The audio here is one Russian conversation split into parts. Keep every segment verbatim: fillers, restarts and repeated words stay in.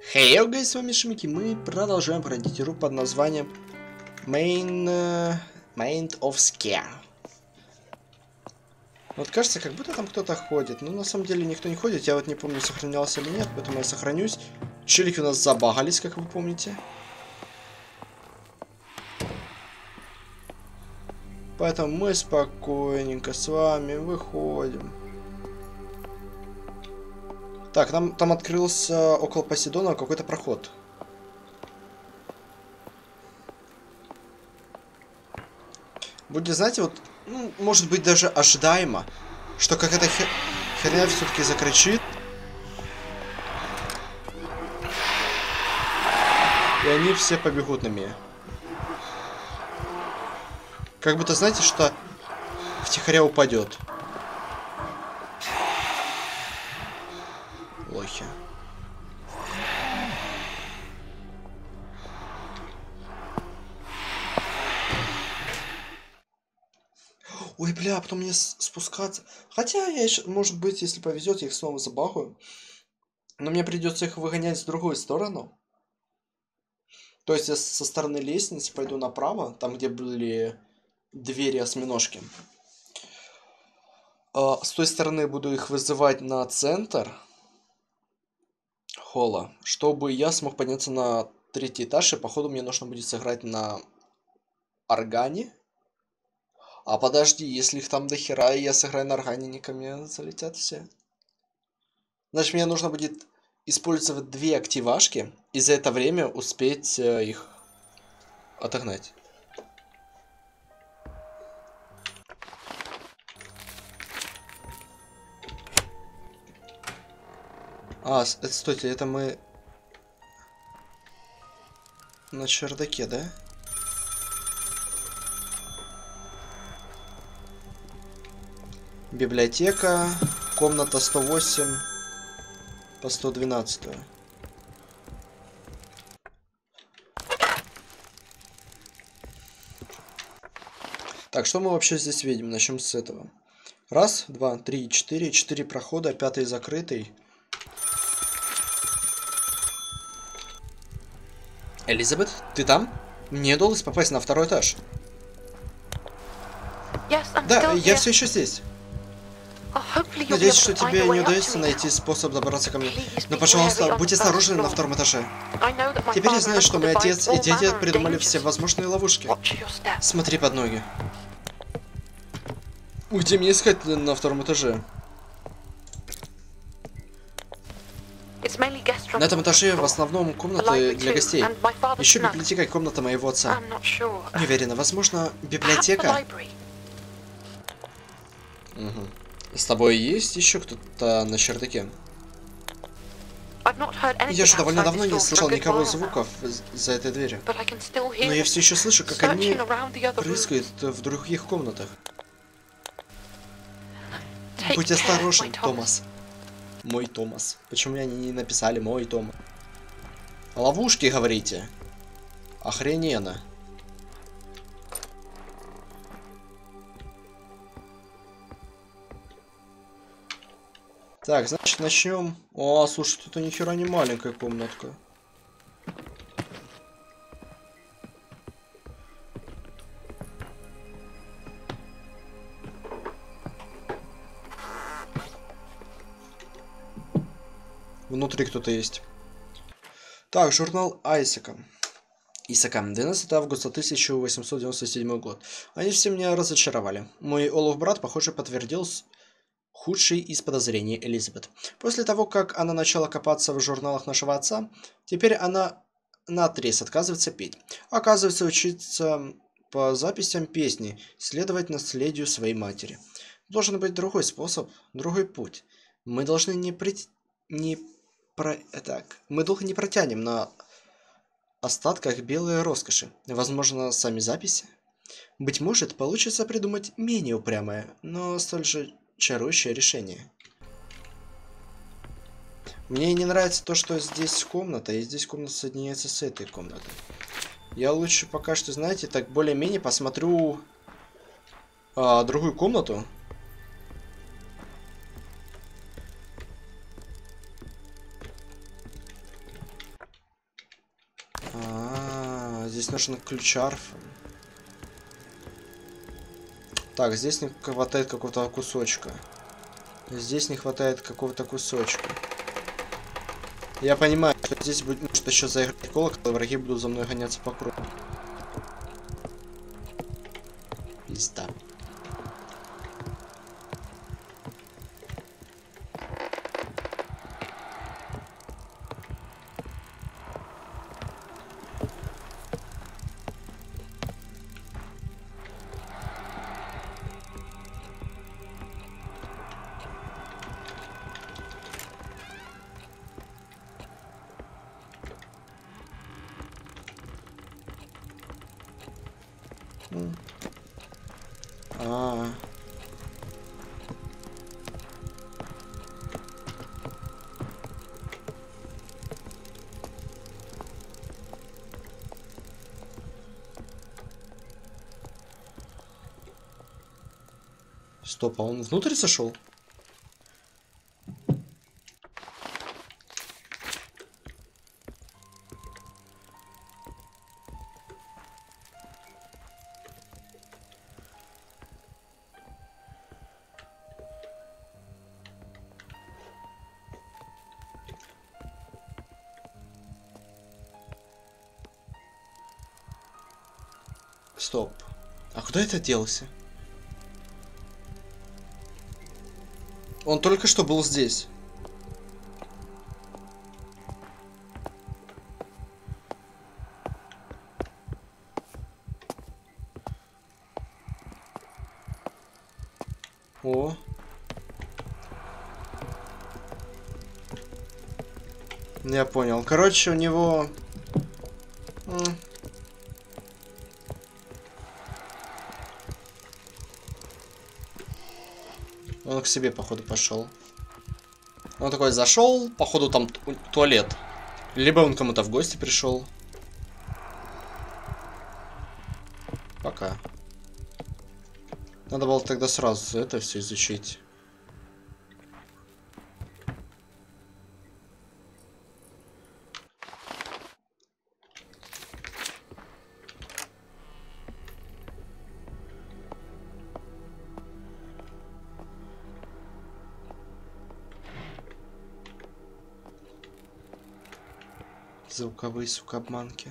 Хей, hey, гайс, с вами Шмики. Мы продолжаем пройти игру под названием Main, uh, Main of Scare. Вот кажется, как будто там кто-то ходит. Но на самом деле никто не ходит. Я вот не помню, сохранялся или нет, поэтому я сохранюсь. Челики у нас забагались, как вы помните. Поэтому мы спокойненько с вами выходим. Так, там, там открылся около Посейдона какой-то проход. Будет, знаете, вот, ну, может быть, даже ожидаемо, что какая-то хер... херня все-таки закричит. И они все побегут на меня. Как будто, знаете, что втихаря упадет. Лохи. Ой, бля, потом мне спускаться. Хотя я еще, может быть, если повезет, я их снова забагаю. Но мне придется их выгонять с другой стороны. То есть я со стороны лестницы пойду направо, там где были двери осьминожки. А с той стороны буду их вызывать на центр холла, чтобы я смог подняться на третий этаж, и походу мне нужно будет сыграть на органе. А подожди, если их там до хера, и я сыграю на органе, не ко мне залетят все. Значит, мне нужно будет использовать две активашки, и за это время успеть э, их отогнать. А, это, стойте, это мы на чердаке, да? Библиотека, комната сто восемь по сто двенадцать. Так, что мы вообще здесь видим? Начнем с этого. Раз, два, три, четыре. Четыре прохода, пятый закрытый. Элизабет, ты там? Мне удалось попасть на второй этаж. Yes, да, я here. все еще здесь. Oh, надеюсь, что тебе не удастся найти способ добраться ко мне. Но, пожалуйста, будь осторожен на втором этаже. Теперь я знаю, что мой отец и дядя придумали все возможные ловушки. Смотри под ноги. Где мне искать на втором этаже? На этом этаже в основном комнаты для гостей. Еще библиотека и комната моего отца. Не уверена, возможно, библиотека? Угу. С тобой есть еще кто-то на чердаке? Я же довольно давно не слышал никого звуков за этой дверью. Но я все еще слышу, как они рыскают в других комнатах. Будь осторожен, Томас. Мой Томас. Почему они не написали мой Томас? Ловушки, говорите? Охрененно. Так, значит, начнем. О, слушай, это ни хера не маленькая комнатка. Внутри кто-то есть. Так, журнал Айсака. Исака, двенадцатого августа тысяча восемьсот девяносто седьмой год. Они все меня разочаровали. Мой Олов-брат, похоже, подтвердил худший из подозрений Элизабет. После того, как она начала копаться в журналах нашего отца, теперь она наотрез отказывается петь. Оказывается, учиться по записям песни, следовать наследию своей матери. Должен быть другой способ, другой путь. Мы должны не при... не про... так, мы долго не протянем на остатках белой роскоши. Возможно, сами записи. Быть может, получится придумать менее упрямое, но столь же чарующее решение. Мне не нравится то, что здесь комната, и здесь комната соединяется с этой комнатой. Я лучше пока что, знаете, так более-менее посмотрю а, другую комнату. здесь нужен ключ арфы. Так, здесь не хватает какого-то кусочка. Здесь не хватает какого-то кусочка. Я понимаю, что здесь будет, может еще заиграть колокол, и враги будут за мной гоняться по кругу. Пизда. А. Стоп, а он внутрь зашел? Стоп. А куда это делся? Он только что был здесь. О. Я понял. Короче, у него... Он к себе, походу, пошел. Он такой зашел, походу, там туалет. Либо он кому-то в гости пришел. Пока. Надо было тогда сразу это все изучить. Звуковые, сука, обманки.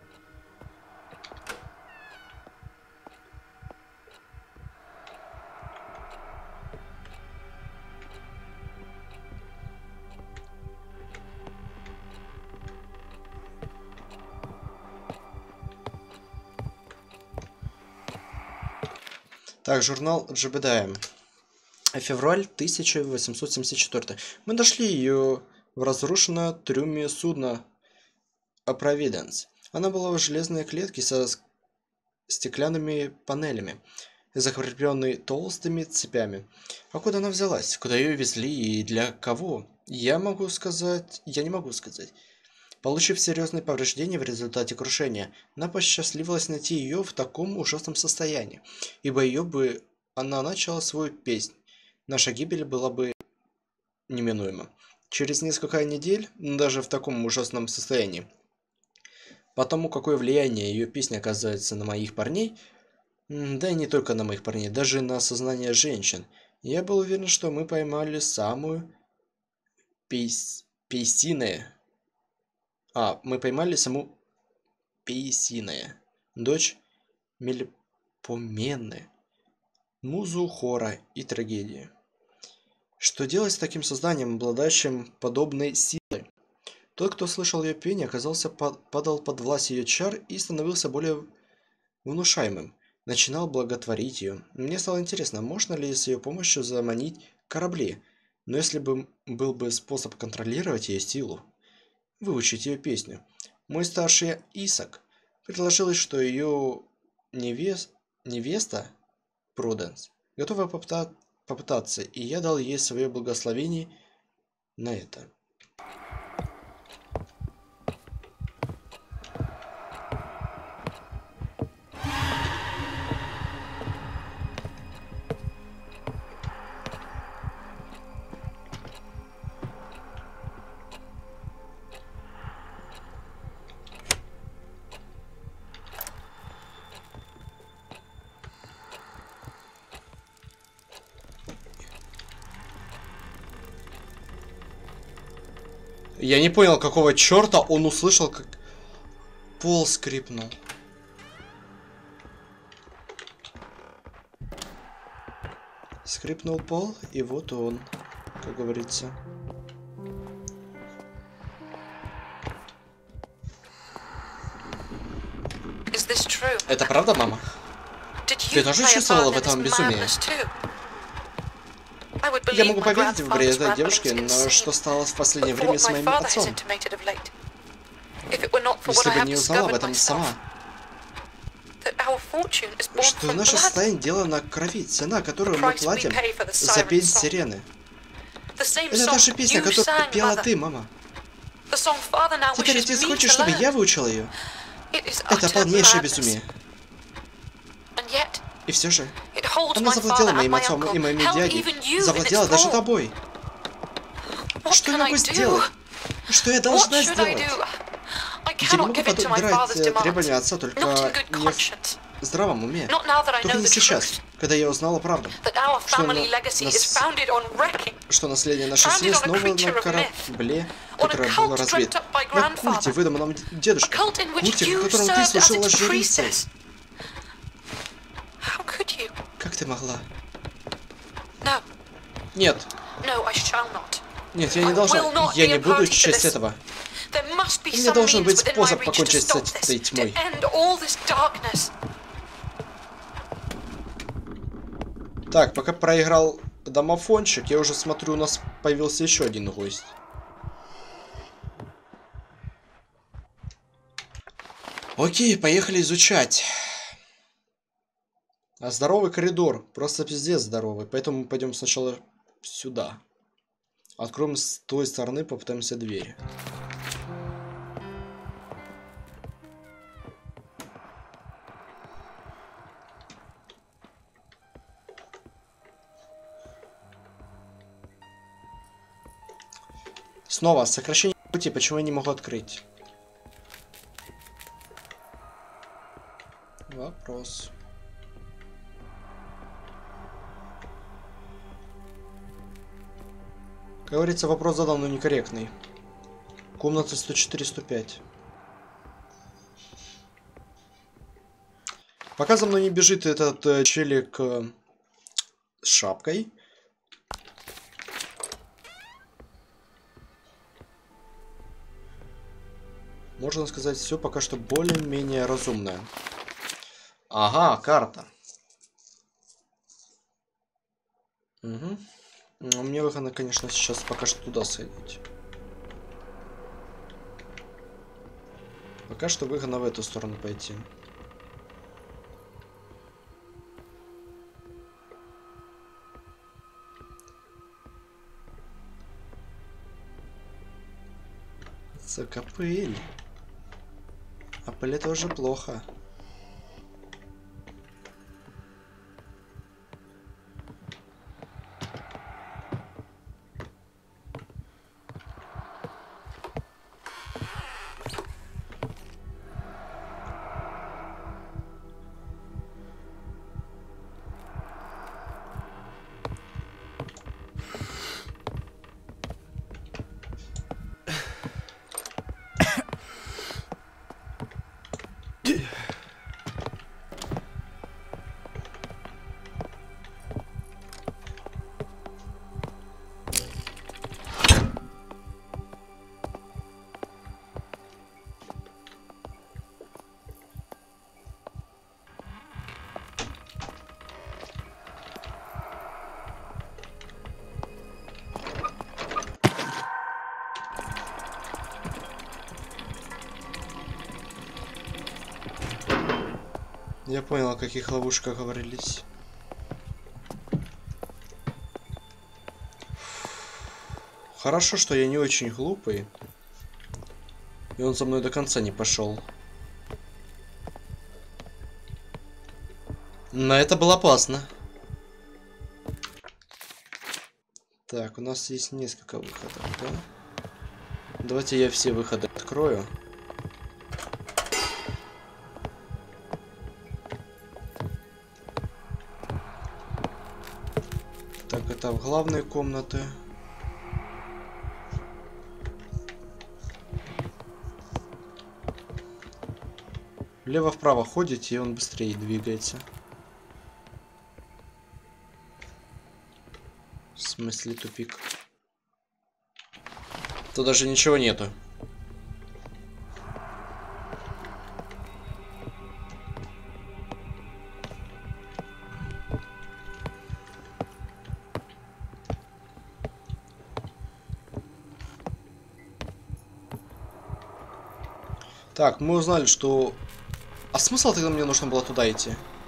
Так, журнал Джебедая. Февраль тысяча восемьсот семьдесят четвёртый. Мы нашли ее в разрушенном трюме судна Провиденс. Она была в железной клетке со стеклянными панелями, закрепленной толстыми цепями. А куда она взялась? Куда ее везли и для кого? Я могу сказать... Я не могу сказать. Получив серьезные повреждения в результате крушения, нам посчастливилось найти ее в таком ужасном состоянии, ибо ее бы она начала свою песнь. Наша гибель была бы неминуема. Через несколько недель, даже в таком ужасном состоянии, потому какое влияние ее песня оказывается на моих парней, да и не только на моих парней, даже на сознание женщин, я был уверен, что мы поймали самую пейс... пейсиное. А, мы поймали саму Пейсиная, дочь Мельпомены, музу хора и трагедии. Что делать с таким созданием, обладающим подобной силой? Тот, кто слышал ее пение, оказался под, падал под власть ее чар и становился более внушаемым. Начинал благотворить ее. Мне стало интересно, можно ли с ее помощью заманить корабли, но если бы был бы способ контролировать ее силу, выучить ее песню. Мой старший Исак предложил, что ее невест... невеста Пруденс готова попыта... попытаться, и я дал ей свое благословение на это. Я не понял, какого черта он услышал, как пол скрипнул. Скрипнул пол, и вот он, как говорится. Это правда, мама? Ты тоже чувствовала в этом безумие? Я могу поверить в бред этой девушки, но что стало в последнее время с моим отцом? Если бы не узнала об этом сама. Что наше состояние дело на крови, цена, которую мы платим за песнь сирены. Это та же песня, которую пела ты, мама. Теперь отец хочет, чтобы я выучил ее. Это полнейшее безумие. И все же, она завладела моим отцом и моими дядей, завладела даже тобой. Что я могу сделать? Что я должна сделать? Я не могу подыграть требования отца только не в здравом уме. Только не сейчас, когда я узнала правду. Что, на... нас... что наследие нашей семьи снова на корабле, которое было разбито. На культе, выдуманном дедушкой. Культе, в котором ты служила жрицей. Как ты могла? Нет. Нет, я не должна. Я не буду часть этого. У меня должен быть способ покончить с этой тьмой. Так, пока проиграл домофончик, я уже смотрю, у нас появился еще один гость. Окей, поехали изучать. А здоровый коридор. Просто пиздец здоровый. Поэтому мы пойдем сначала сюда. Откроем с той стороны, попытаемся дверь. Снова сокращение пути. Почему я не могу открыть? Вопрос. Как говорится, вопрос задан, но некорректный. Комната сто четыре сто пять. Пока за мной не бежит этот э, челик э, с шапкой. Можно сказать, все пока что более-менее разумное. Ага, карта. Угу. Ну, мне выгодно, конечно, сейчас пока что туда сходить. Пока что выгодно в эту сторону пойти. Закопыль. А пыль это уже плохо. Я понял, о каких ловушках говорились. Хорошо, что я не очень глупый. И он за мной до конца не пошел. Но это было опасно. Так, у нас есть несколько выходов, да? Давайте я все выходы открою. Так, это в главной комнате. влево-вправо ходите, и он быстрее двигается. В смысле тупик? Тут даже ничего нету. Так, мы узнали, что... А смысл тогда мне нужно было туда идти?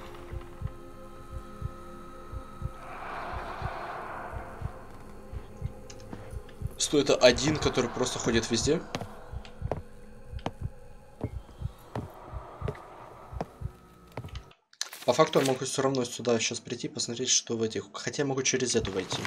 Что это один, который просто ходит везде? По факту я могу все равно сюда сейчас прийти, посмотреть, что в этих... Хотя я могу через эту войти.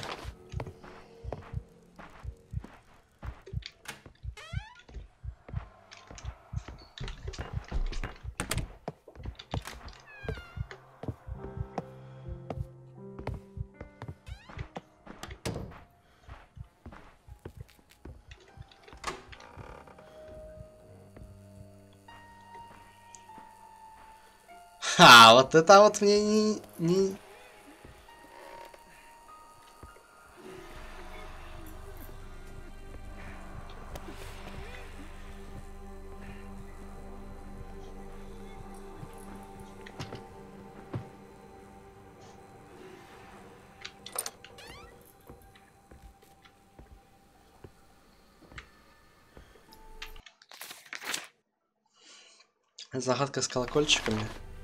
Ха, вот это вот мне не... не... Загадка с колокольчиками.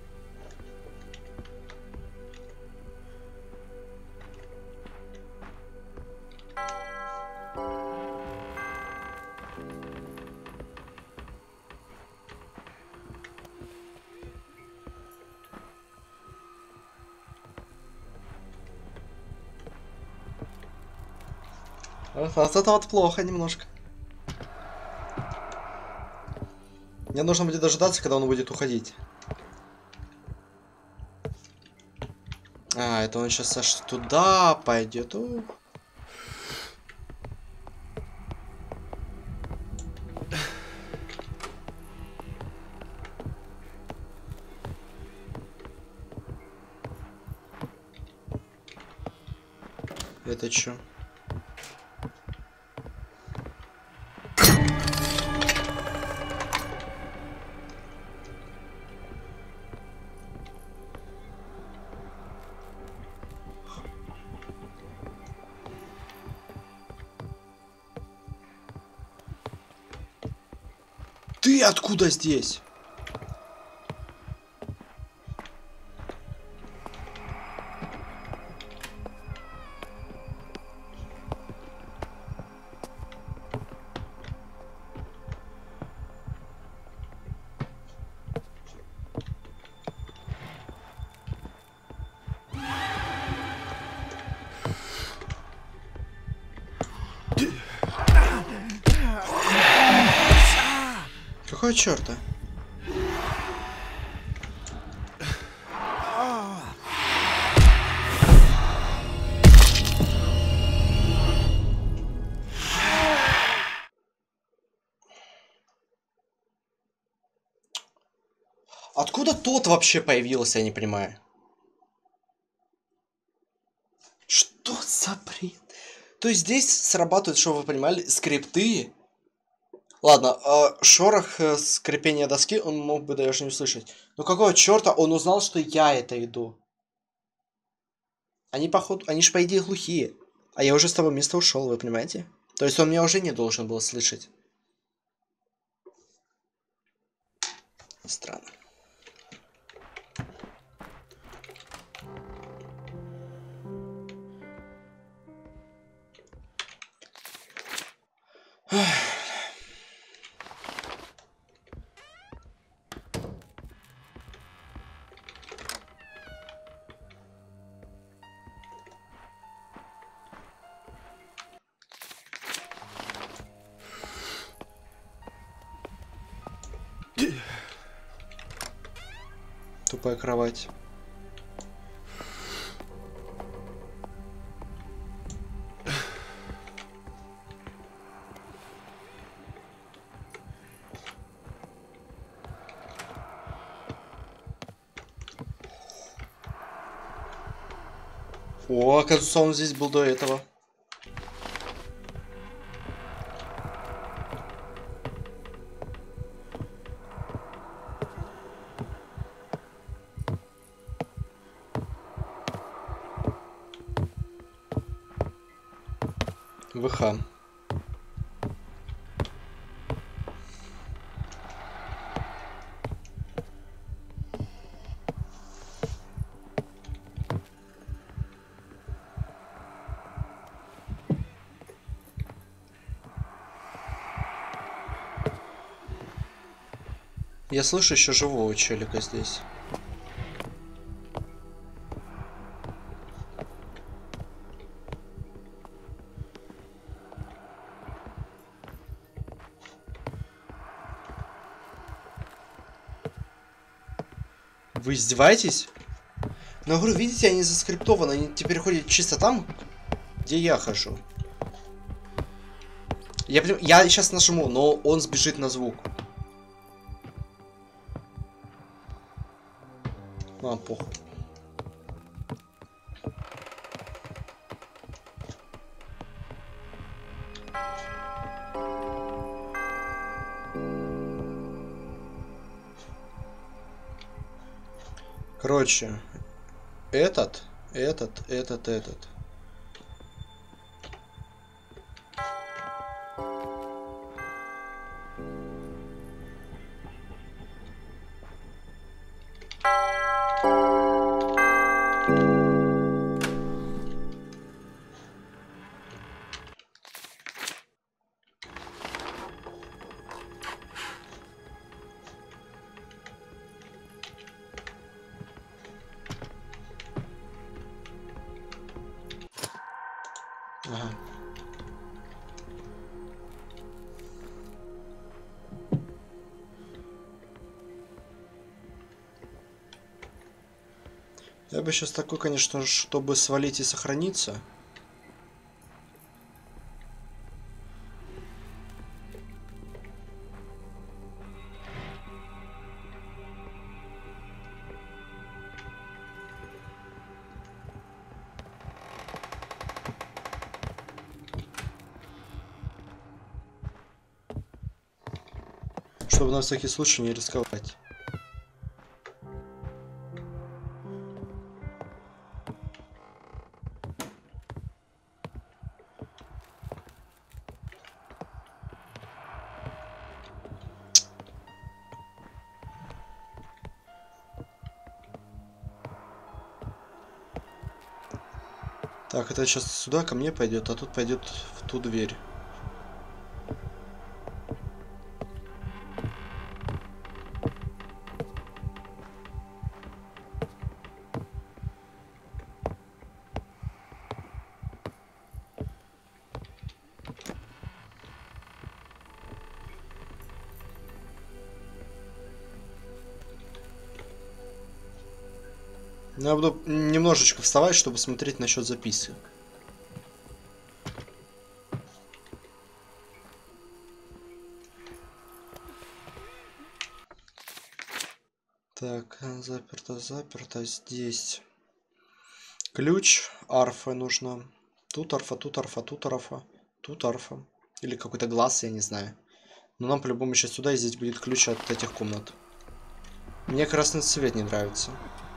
Вот это вот плохо немножко. Мне нужно будет дожидаться, когда он будет уходить. А, это он сейчас аж туда пойдет. Ух. Это чё? Ты откуда здесь? Какого черта? Откуда тот вообще появился, я не понимаю. Что за бред? То есть здесь срабатывают, что вы понимали, скрипты. Ладно, э, шорох, э, скрипение доски он мог бы даже не услышать. Но какого черта он узнал, что я это иду? Они, походу, они ж по идее глухие. А я уже с того места ушел, вы понимаете? То есть он меня уже не должен был слышать. Странно. Тупая кровать. О, оказывается, он здесь был до этого. ВХ. Я слышу еще живого челика здесь. Вы издеваетесь? Но говорю, видите, они заскриптованы, они теперь ходят чисто там, где я хожу. Я, я сейчас нажму, но он сбежит на звук. А, похуй. Короче, этот, этот, этот, этот. Ага. Я бы сейчас такой, конечно, чтобы свалить и сохраниться. Чтобы на всякий случай не рисковать. Так, это сейчас сюда ко мне пойдет, а тут пойдет в ту дверь. Я буду немножечко вставать, чтобы смотреть насчет записок. Так, заперто, заперто. Здесь ключ, арфа нужно. Тут арфа, тут арфа, тут арфа, тут арфа. Или какой-то глаз, я не знаю. Но нам по-любому сейчас сюда, и здесь будет ключ от этих комнат. Мне красный цвет не нравится.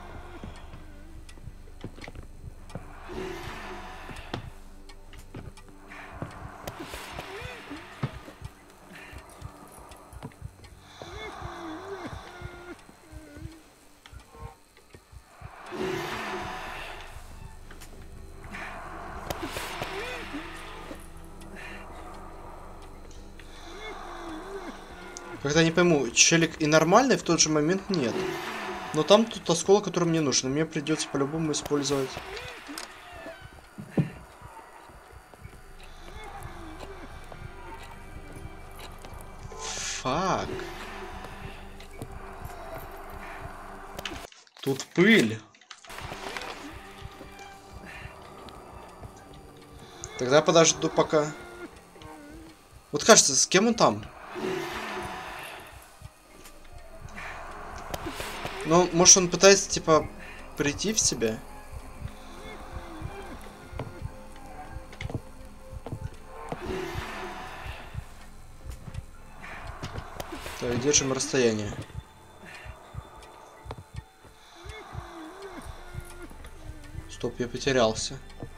Когда не пойму, челик и нормальный, в тот же момент нет. Но там тут осколок, который мне нужен. Мне придется по-любому использовать. Фак. Тут пыль. Тогда подожду пока. Вот кажется, с кем он там? Ну, может, он пытается, типа, прийти в себя? держим расстояние. Стоп, я потерялся.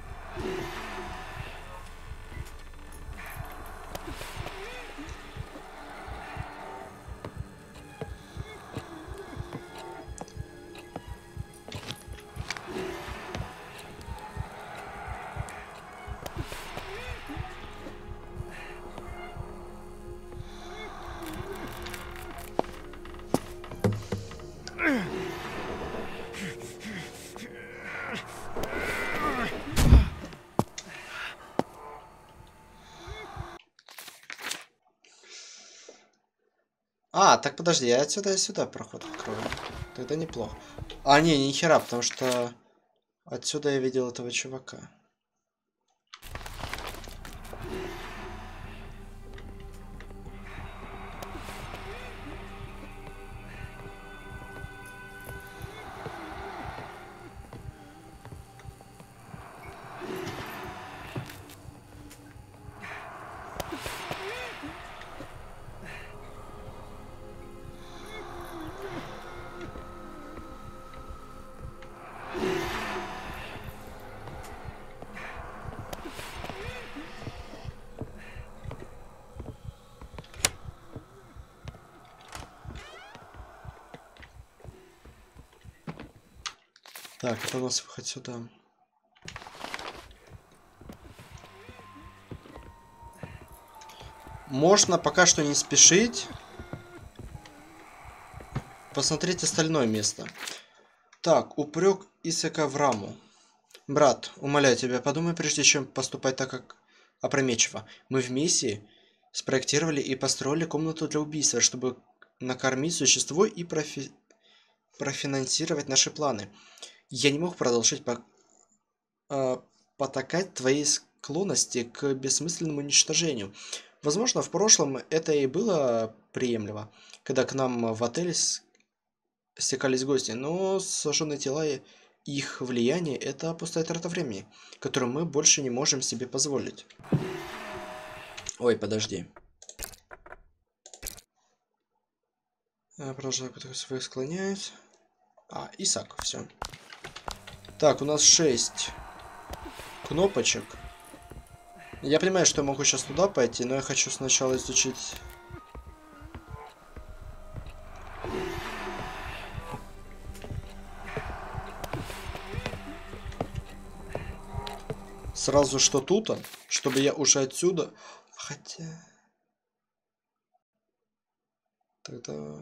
А, так подожди, я отсюда и сюда проход открою. Тогда неплохо. А, не, ни хера, потому что отсюда я видел этого чувака. Так, это у нас выход сюда. Можно пока что не спешить. Посмотреть остальное место. Так, упрек Исака в раму. Брат, умоляю тебя, подумай, прежде чем поступать так, как опрометчиво. Мы в миссии спроектировали и построили комнату для убийства, чтобы накормить существо и профи... профинансировать наши планы. Я не мог продолжать по... э, потакать твоей склонности к бессмысленному уничтожению. Возможно, в прошлом это и было приемлемо, когда к нам в отеле с... стекались гости, но сожженные тела и их влияние – это пустая трата времени, которую мы больше не можем себе позволить. Ой, подожди. Я продолжаю свои склоняюсь. А, Исаак, все. Так, у нас шесть кнопочек. Я понимаю, что я могу сейчас туда пойти, но я хочу сначала изучить... Сразу что тут, чтобы я уже отсюда... Хотя... Тогда...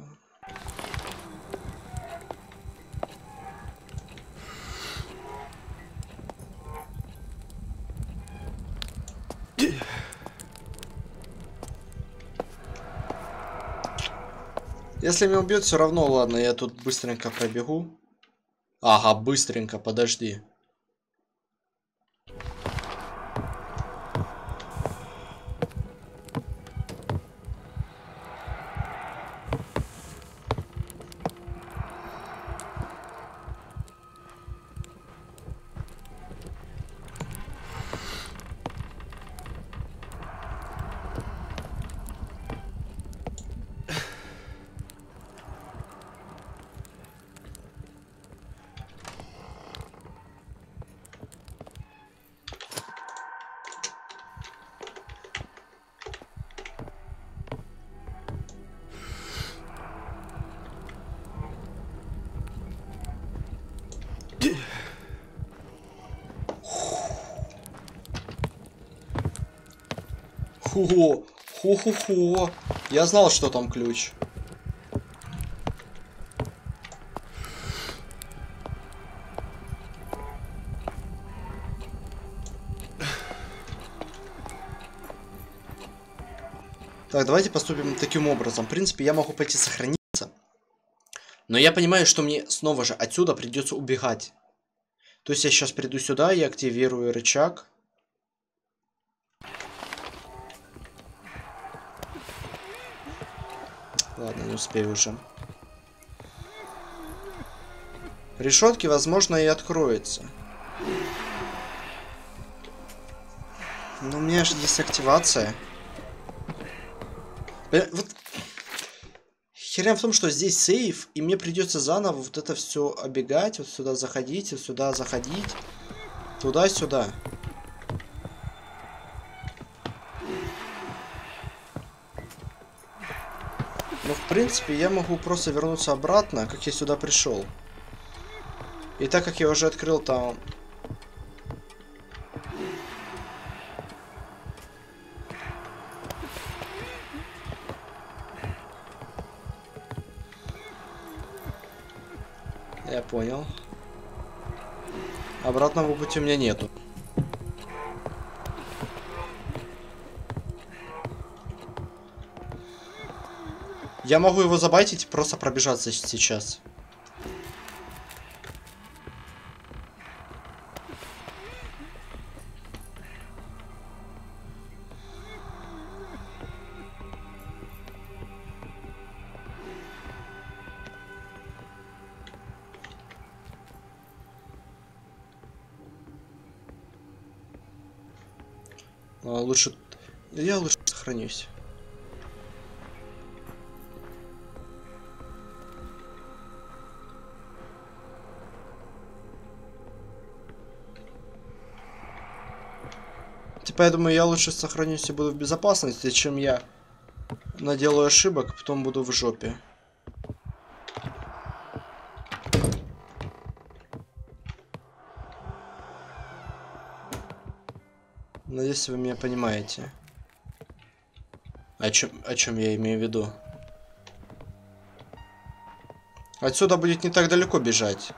Если меня убьют, все равно, ладно, я тут быстренько пробегу. Ага, быстренько, подожди. Хо, хо-хо-хо. Я знал, что там ключ. Так, давайте поступим таким образом. В принципе, я могу пойти сохраниться. Но я понимаю, что мне снова же отсюда придется убегать. То есть я сейчас приду сюда и активирую рычаг. Ладно, не успею уже. Решетки, возможно, и откроются. Но у меня же есть активация. Вот. Херня в том, что здесь сейф, и мне придется заново вот это все оббегать, вот сюда заходить, вот сюда заходить, туда-сюда. Но в принципе я могу просто вернуться обратно, как я сюда пришел. И так как я уже открыл там... Я понял. Обратного пути у меня нету. Я могу его забайтить, просто пробежаться сейчас. А, лучше... Я лучше сохранюсь. Типа, я думаю, я лучше сохранюсь и буду в безопасности, чем я наделаю ошибок, потом буду в жопе. Надеюсь, вы меня понимаете. О чем, о чем я имею в виду? Отсюда будет не так далеко бежать.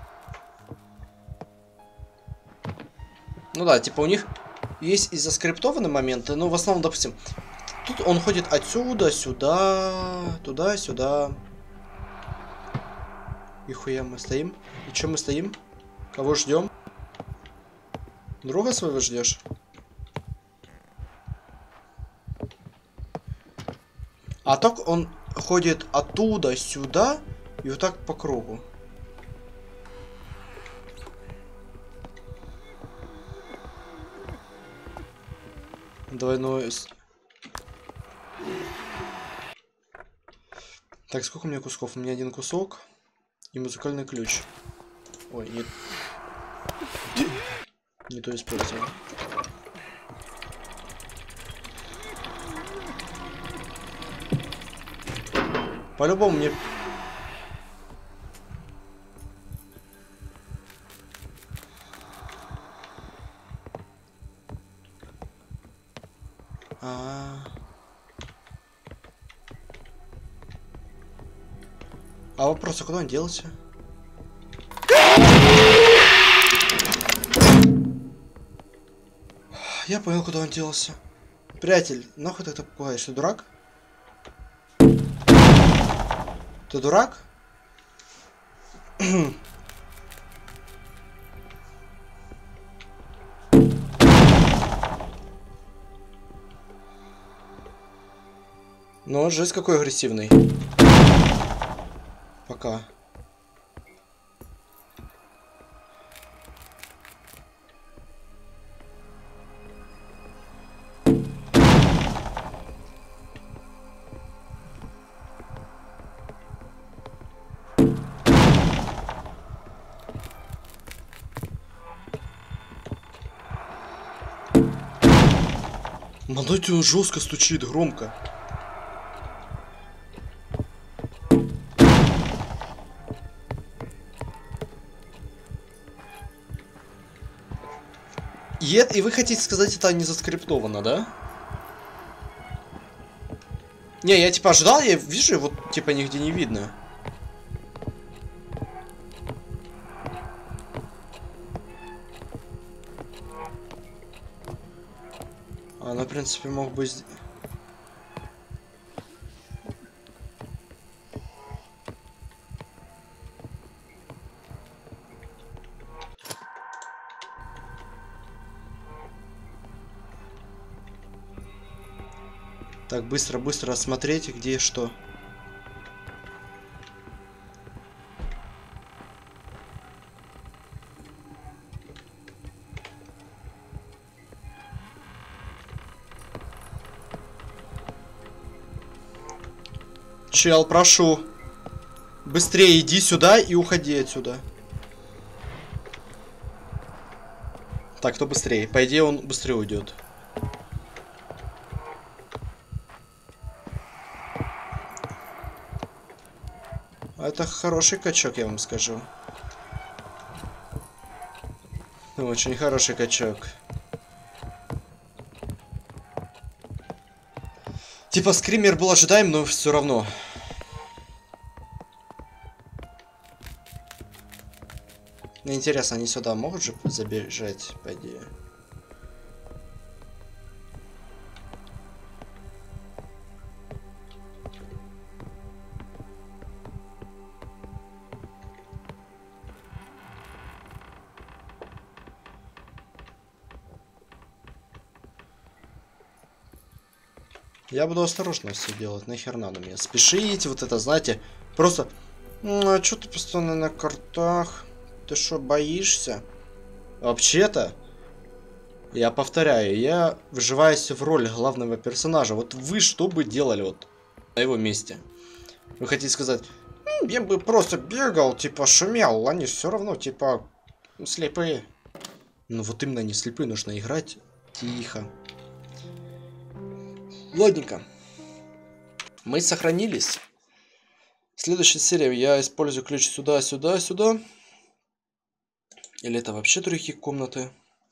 Ну да, типа у них есть и заскриптованные моменты, но в основном, допустим, тут он ходит отсюда, сюда, туда, сюда. И хуя мы стоим? И чё мы стоим? Кого ждем? Друга своего ждешь? А так он ходит оттуда сюда и вот так по кругу. Двойной... Так, сколько у меня кусков? У меня один кусок и музыкальный ключ. Ой, нет. Не то использовал. По-любому мне... А, а вопрос, а куда он делся? Я понял, куда он делся. Приятель, нахуй ты так пугаешь? Ты дурак? Ты дурак? Ну, жесть какой агрессивный. Пока. Молодой, он жестко стучит, громко. И, это, и вы хотите сказать, это не заскриптовано, да? Не, я типа ожидал, я вижу, его типа нигде не видно. А, ну, в принципе, мог бы... Так, быстро-быстро осмотреть, где что. Чел, прошу. Быстрее иди сюда и уходи отсюда. Так, кто быстрее? По идее, он быстрее уйдет. Это хороший качок, я вам скажу. Очень хороший качок. Типа скример был ожидаем, но все равно. Мне интересно, они сюда могут же забежать, по идее? Я буду осторожно все делать, нахер надо мне. Спешите, вот это, знаете, просто... Ну, а чё ты постоянно на картах? Ты что, боишься? Вообще-то, я повторяю, я вживаюсь в роль главного персонажа. Вот вы что бы делали вот на его месте? Вы хотите сказать, «М, я бы просто бегал, типа шумел, они все равно, типа, слепые. Ну вот именно не слепые, нужно играть тихо. Ладненько. Мы сохранились. В следующей серии я использую ключ сюда, сюда, сюда. Или это вообще другие комнаты?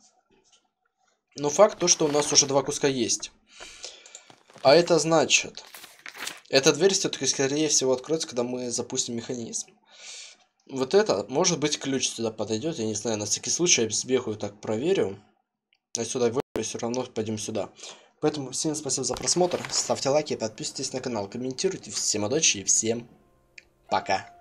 Но факт то, что у нас уже два куска есть. А это значит... Эта дверь все-таки, скорее всего, откроется, когда мы запустим механизм. Вот это, может быть, ключ сюда подойдет. Я не знаю, на всякий случай я сбегаю, так проверю. А сюда выберу, все равно пойдем сюда. Поэтому всем спасибо за просмотр. Ставьте лайки, подписывайтесь на канал, комментируйте. Всем удачи и всем пока.